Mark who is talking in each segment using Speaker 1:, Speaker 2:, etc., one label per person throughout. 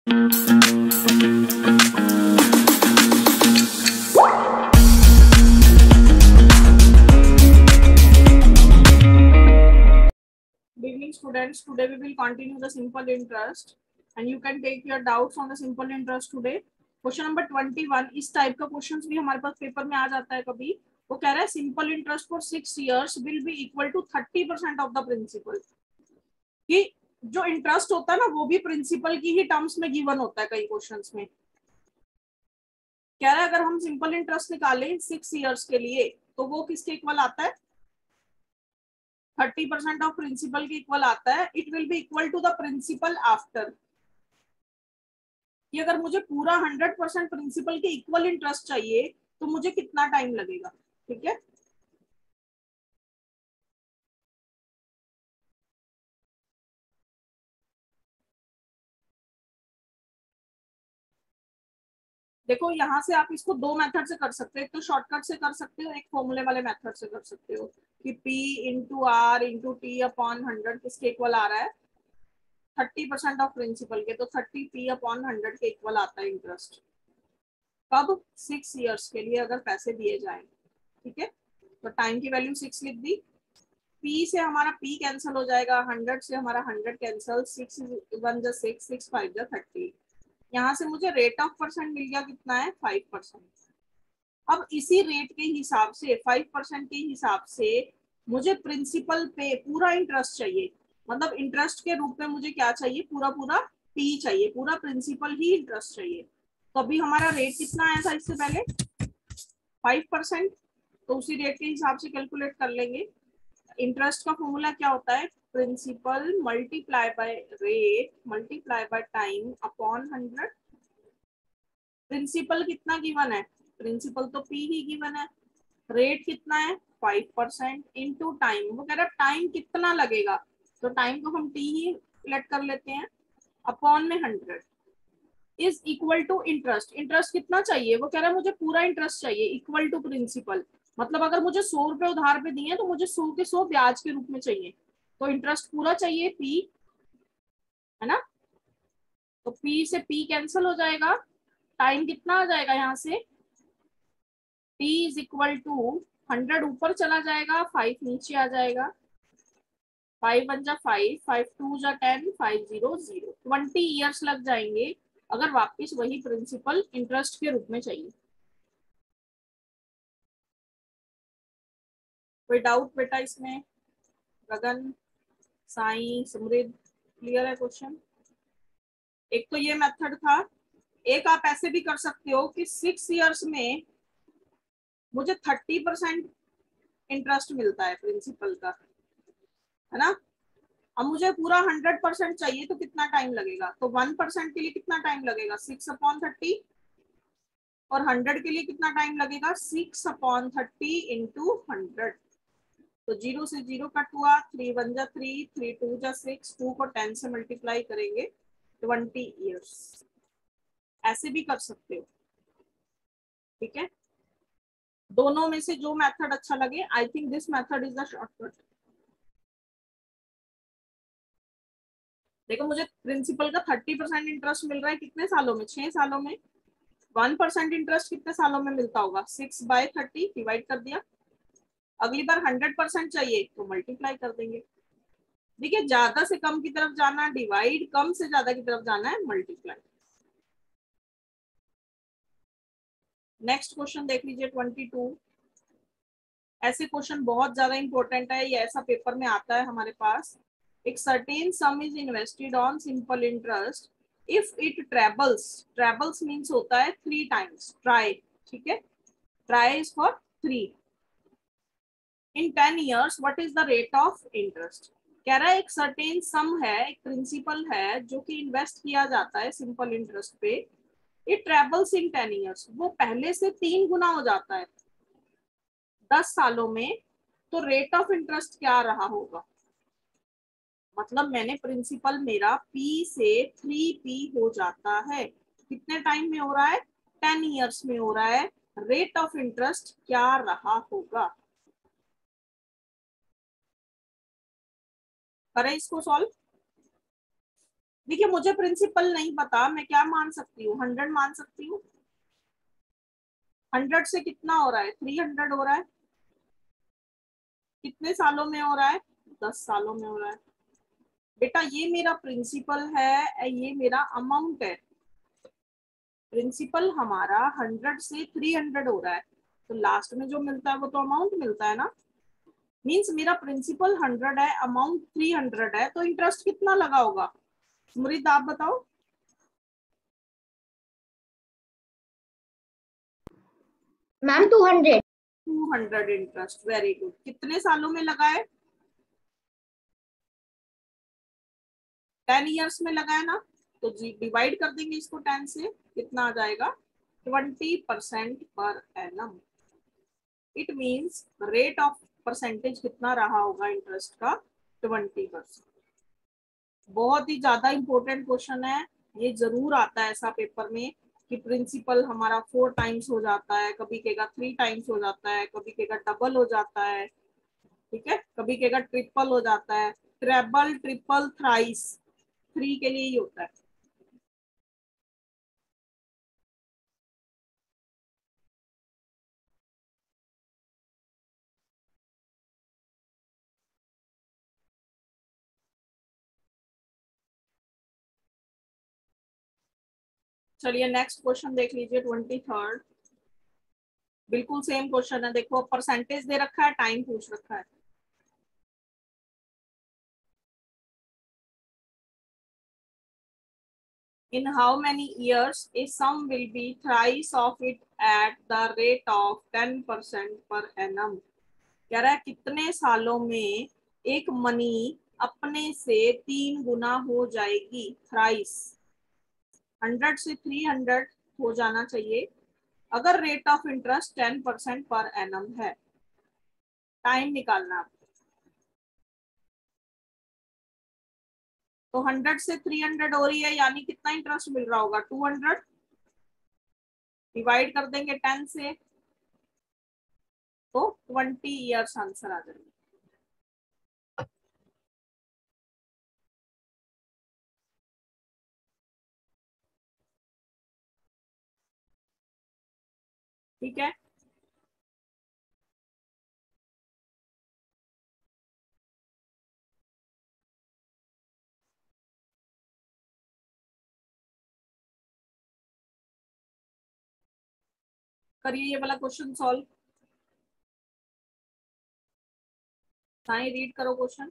Speaker 1: Good evening, students. Today we will continue the simple interest, and you can take your doubts on the simple interest today. Question number 21 इस type का questions भी हमारे पास paper में आ जाता है कभी. वो कह रहा है simple interest for 6 years will be equal to 30% of the principal. कि जो इंटरेस्ट होता है ना वो भी प्रिंसिपल की ही टर्म्स में गिवन होता है कई क्वेश्चंस में. कह रहा है अगर हम सिंपल इंटरेस्ट निकालें 6 years के लिए तो वो किसके इक्वल आता है? 30% ऑफ प्रिंसिपल के इक्वल आता है. It will be equal to the principal after. कि अगर मुझे पूरा 100% प्रिंसिपल के इक्वल इंटरेस्ट चाहिए तो मुझे कितना टाइम लगेगा. ठीक है, देखो यहां से आप इसको दो मेथड से कर सकते हो. एक तो शॉर्टकट से कर सकते हो, एक फॉर्मूले वाले मेथड से कर सकते हो कि P into R into T upon 100 किसके इक्वल आ रहा है? 30% ऑफ प्रिंसिपल के. तो 30P अपॉन 100 के इक्वल आता है इंटरेस्ट. कब? 6 years के लिए अगर पैसे दिए जाए. ठीक है, तो टाइम की वैल्यू 6 लिख दी. P से हमारा P कैंसिल हो जाएगा, 100 से हमारा 100 कैंसिल, 6 1 जा 6, 6 5 जा 30. यहाँ से मुझे रेट ऑफ परसेंट मिल गया, कितना है? 5%. अब इसी रेट के हिसाब से 5% के हिसाब से मुझे प्रिंसिपल पे पूरा इंटरेस्ट चाहिए. मतलब इंटरेस्ट के रूप में मुझे क्या चाहिए? पूरा पूरा P चाहिए, पूरा प्रिंसिपल ही इंटरेस्ट चाहिए. तो अभी हमारा रेट कितना आया था इससे पहले? 5%. तो उसी रेट के हिसाब से कैलकुलेट कर लेंगे. इंटरेस्ट का फॉर्मूला क्या होता है? Principal multiply by rate multiply by time upon 100. Principal कितना गिवन है? प्रिंसिपल तो P ही गिवन है. रेट कितना है? 5% इंटू टाइम. वो कह रहा है टाइम कितना लगेगा, तो टाइम को हम T ही लेट कर लेते हैं. अपॉन में 100 is equal to interest. Interest कितना चाहिए? वो कह रहा है मुझे पूरा इंटरेस्ट चाहिए इक्वल टू प्रिंसिपल. मतलब अगर मुझे 100 रुपए उधार पे दिए तो मुझे 100 के 100 ब्याज के रूप में चाहिए. तो इंटरेस्ट पूरा चाहिए P, है ना. तो P से P कैंसिल हो जाएगा. टाइम कितना आ जाएगा यहाँ से? T इज इक्वल टू 100 ऊपर चला जाएगा, 5 नीचे आ जाएगा. 5 1 जा 5, 5 2 जा 10, 5 0 0. 20 ईयर्स लग जाएंगे अगर वापस वही प्रिंसिपल इंटरेस्ट के रूप में चाहिए. कोई डाउट बेटा इसमें? गगन, साई, समृद्ध, क्लियर है क्वेश्चन? एक तो ये मेथड था. एक आप ऐसे भी कर सकते हो कि 6 years में मुझे 30% इंटरेस्ट मिलता है प्रिंसिपल का, है ना. अब मुझे पूरा 100% चाहिए तो कितना टाइम लगेगा? तो 1% के लिए कितना टाइम लगेगा? 6/30. और 100 के लिए कितना टाइम लगेगा? 6/30 इंटू 100. तो 0 से 0 कट हुआ, 3 1 जा 3, 3 2 जा 6, 2 को 10 से मल्टीप्लाई करेंगे 20 years. ऐसे भी कर सकते हो. ठीक है, दोनों में से जो मेथड अच्छा लगे. I think this method is the shortcut. देखो मुझे प्रिंसिपल का 30% इंटरेस्ट मिल रहा है कितने सालों में? 6 सालों में. 1% इंटरेस्ट कितने सालों में मिलता होगा? 6/30 डिवाइड कर दिया. अगली बार 100% चाहिए तो मल्टीप्लाई कर देंगे. देखिए ज्यादा से कम की तरफ जाना है डिवाइड, कम से ज्यादा की तरफ जाना है मल्टीप्लाई. नेक्स्ट क्वेश्चन देख लीजिए 22. ऐसे क्वेश्चन बहुत ज्यादा इंपॉर्टेंट है, ये ऐसा पेपर में आता है हमारे पास. एक certain sum is invested on simple interest if it trebles means होता है 3 times. ट्राई. ठीक है, tri is for 3. In 10 years what is the rate of interest? कह रहा है एक सर्टेन सम है, एक प्रिंसिपल है जो कि इन्वेस्ट किया जाता है सिंपल इंटरेस्ट पे. It trebles in 10 years. वो पहले से 3 गुना हो जाता है 10 सालों में. तो रेट ऑफ इंटरेस्ट क्या रहा होगा? मतलब मैंने प्रिंसिपल मेरा P से 3P हो जाता है. कितने टाइम में हो रहा है? 10 years में हो रहा है. रेट ऑफ इंटरेस्ट क्या रहा होगा? करें इसको सॉल्व. देखिए मुझे प्रिंसिपल नहीं पता, मैं क्या मान सकती हूँ, 100 मान सकती हूँ। 100 से कितना हो रहा है, 300 हो रहा है। कितने सालों में हो रहा है, 10 सालों में हो रहा है। बेटा ये मेरा प्रिंसिपल है, ये मेरा अमाउंट है। प्रिंसिपल हमारा 100 से 300 हो रहा है, तो लास्ट में जो मिलता है वो तो अमाउंट मिलता है ना। मीन्स मेरा प्रिंसिपल 100 है, अमाउंट 300 है, तो इंटरेस्ट कितना लगा होगा, स्मृत आप बताओ।
Speaker 2: मैम 200।
Speaker 1: 200 interest, very good. कितने सालों में लगा है, 10 ईयर्स में लगा है ना। तो जी डिवाइड कर देंगे इसको 10 से, कितना आ जाएगा, 20% पर एनम। It means rate of percentage कितना रहा होगा इंटरेस्ट का, 20%। बहुत ही ज्यादा इंपॉर्टेंट क्वेश्चन है, ये जरूर आता है ऐसा पेपर में कि प्रिंसिपल हमारा 4 टाइम्स हो जाता है, कभी कहेगा 3 टाइम्स हो जाता है, कभी कहेगा डबल हो जाता है, ठीक है, कभी कहेगा ट्रिपल हो जाता है। ट्रेबल, ट्रिपल, थ्राइस, 3 के लिए ही होता है। चलिए नेक्स्ट क्वेश्चन देख लीजिए, 23rd। बिल्कुल सेम क्वेश्चन है, देखो परसेंटेज दे रखा है, टाइम पूछ रखा है। In how many years a sum will be thrice of it at the rate of 10% per annum? कह रहा है कितने सालों में एक मनी अपने से 3 गुना हो जाएगी, थ्राइस। 100 से 300 हो जाना चाहिए अगर rate of interest 10% per annum है। टाइम निकालना। तो 100 से 300 हो रही है, यानी कितना इंटरेस्ट मिल रहा होगा, 200। डिवाइड कर देंगे 10 से, तो 20 ईयर्स आंसर आ जाएगा। ठीक है, करिए ये वाला क्वेश्चन सॉल्व। साई रीड करो question.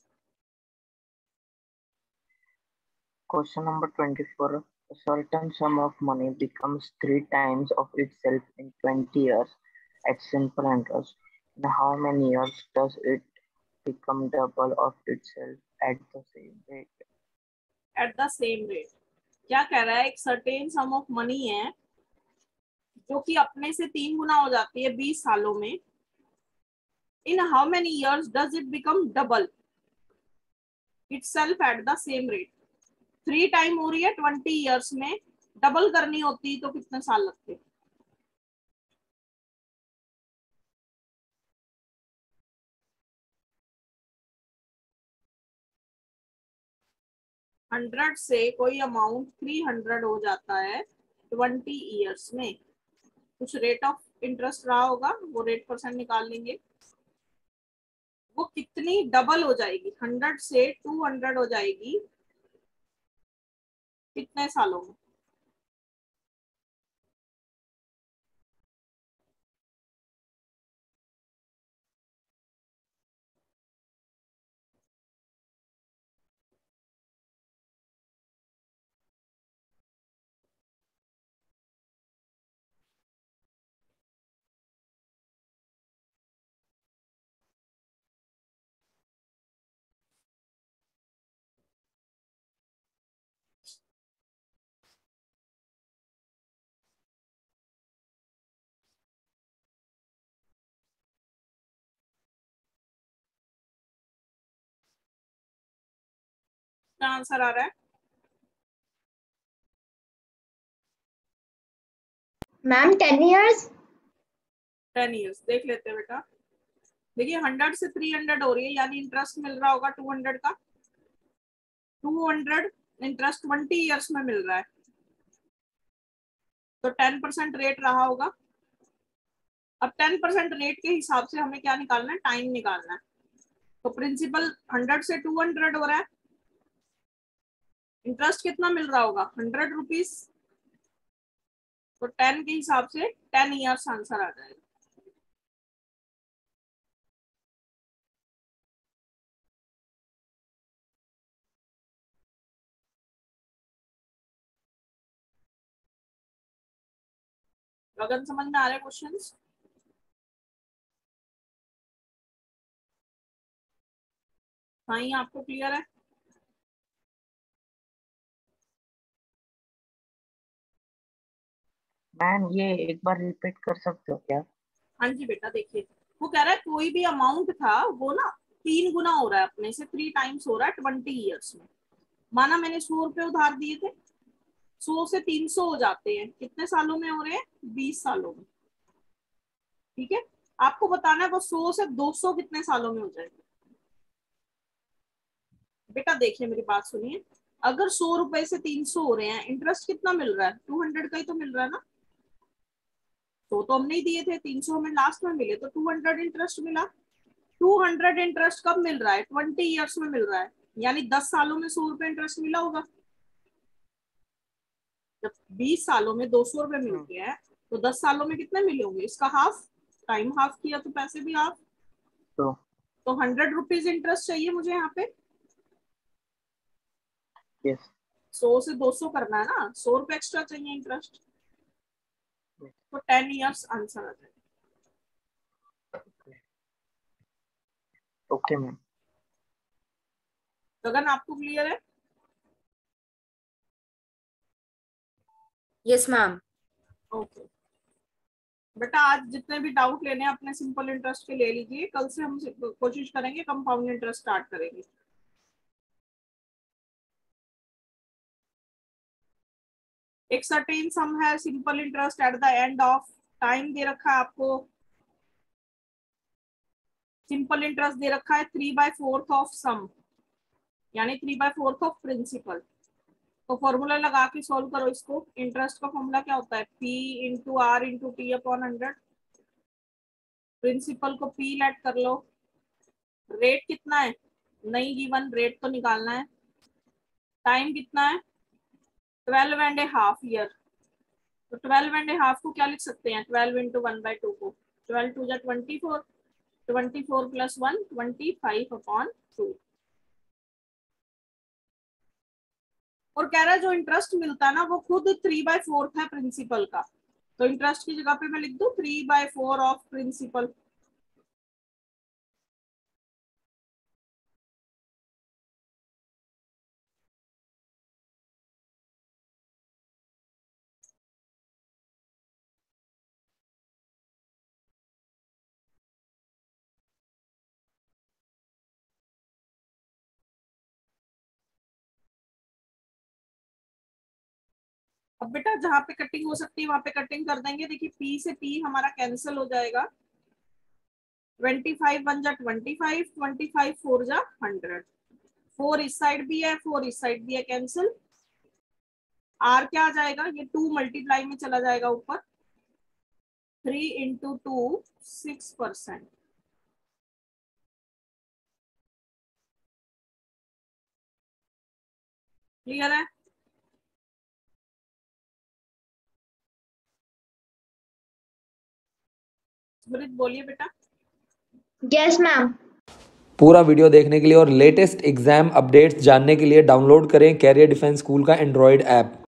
Speaker 3: Question number 24. A certain sum of money becomes 3 times of itself in 20 years at simple interest. In how many years does it become double of itself at the same rate?
Speaker 1: At the same rate. क्या कह रहा है, एक certain some of money है जो कि अपने से 3 गुना हो जाती है 20 सालों में। In how many years does it become double itself at the same rate. 3 time हो रही है 20 ईयर्स में, डबल करनी होती तो कितने साल लगते। 100 से कोई अमाउंट 300 हो जाता है 20 ईयर्स में, कुछ रेट ऑफ इंटरेस्ट रहा होगा, वो रेट परसेंट निकाल लेंगे। वो कितनी डबल हो जाएगी, 100 से 200 हो जाएगी कितने सालों में। क्या आंसर आ रहा है,
Speaker 2: मैम 10 इयर्स।
Speaker 1: 10 ईयर्स। देख लेते हैं बेटा। देखिए 100 से 300 हो रही है, यानी इंटरेस्ट मिल रहा होगा 200 का। 200 इंटरेस्ट 20 ईयर्स में मिल रहा है, तो 10% रेट रहा होगा। अब 10% रेट के हिसाब से हमें क्या निकालना है, टाइम निकालना है। तो प्रिंसिपल 100 से 200 हो रहा है, इंटरेस्ट कितना मिल रहा होगा, 100 रुपीज। तो 10 के हिसाब से 10 ईयर्स आंसर आ जाएगा। गगन समझ में आ रहे क्वेश्चंस? हाँ, ये आपको क्लियर है?
Speaker 3: मैम ये एक बार रिपीट कर सकते हो क्या?
Speaker 1: हाँ जी बेटा, देखिए वो कह रहा है कोई भी अमाउंट था वो ना 3 गुना हो रहा है, अपने से 3 टाइम्स हो रहा है 20 ईयर्स में। माना मैंने 100 रुपए उधार दिए थे, 100 से 300 हो जाते हैं, कितने सालों में हो रहे हैं, 20 सालों में। ठीक है, आपको बताना है वो 100 से 200 कितने सालों में हो जाएगा। बेटा देखिए मेरी बात सुनिए, अगर 100 रुपए से 300 हो रहे हैं, इंटरेस्ट कितना मिल रहा है, 200 का ही तो मिल रहा है ना। तो हमने ही दिए थे, 300 हमें लास्ट में मिले, तो 200 इंटरेस्ट मिला। 200 इंटरेस्ट कब मिल रहा है, 20 ईयर्स में मिल रहा है, यानी 10 सालों में 100 रुपए इंटरेस्ट मिला होगा। जब 20 सालों में 200 रुपए मिलते हैं, तो 10 सालों में कितने मिले होंगे, इसका हाफ, टाइम हाफ किया तो पैसे भी हाफ। तो 100 रुपीज इंटरेस्ट चाहिए मुझे यहाँ पे।
Speaker 3: यस।
Speaker 1: 100 से 200 करना है ना, 100 रुपए एक्स्ट्रा चाहिए इंटरेस्ट, तो 10 ईयर्स आंसर आ जाएगा।
Speaker 3: Okay ma'am.
Speaker 1: गगन आपको क्लियर है?
Speaker 4: Yes ma'am.
Speaker 1: ओके बेटा, आज जितने भी डाउट लेने हैं अपने सिंपल इंटरेस्ट के ले लीजिए, कल से हम कोशिश करेंगे कंपाउंड इंटरेस्ट स्टार्ट करेंगे। एक सर्टेन सम है, simple interest at the end of time दे रखा है आपको। सिंपल इंटरेस्ट दे रखा है 3/4 ऑफ सम, यानी 3/4 ऑफ प्रिंसिपल। तो फॉर्मूला लगा के सॉल्व करो इसको। इंटरेस्ट का फॉर्मूला क्या होता है, P into R into T upon 100। Principal को P लेट कर लो। रेट कितना है, नहीं गिवन, रेट तो निकालना है। टाइम कितना है, 12.5 ईयर। तो 12.5 को क्या लिख सकते हैं, 12 इंटू 1/2 को, 12 टू जा 24, 24 प्लस 1 25/2। और कह रहा है जो इंटरेस्ट मिलता है ना वो खुद 3/4 है प्रिंसिपल का। तो इंटरेस्ट की जगह पे मैं लिख दूं 3/4 ऑफ प्रिंसिपल। अब बेटा जहां पे कटिंग हो सकती है वहां पे कटिंग कर देंगे। देखिए P से P हमारा कैंसिल हो जाएगा, 25 1 जा 25, 25 4 जा 100, 4 इस साइड भी है 4 इस साइड भी है, कैंसिल। R क्या आ जाएगा, ये 2 मल्टीप्लाई में चला जाएगा ऊपर, 3 इंटू 2 6%। क्लियर है? स्मृत बोलिए बेटा।
Speaker 2: Yes, ma'am.
Speaker 5: पूरा वीडियो देखने के लिए और लेटेस्ट एग्जाम अपडेट्स जानने के लिए डाउनलोड करें कैरियर डिफेंस स्कूल का एंड्रॉयड ऐप।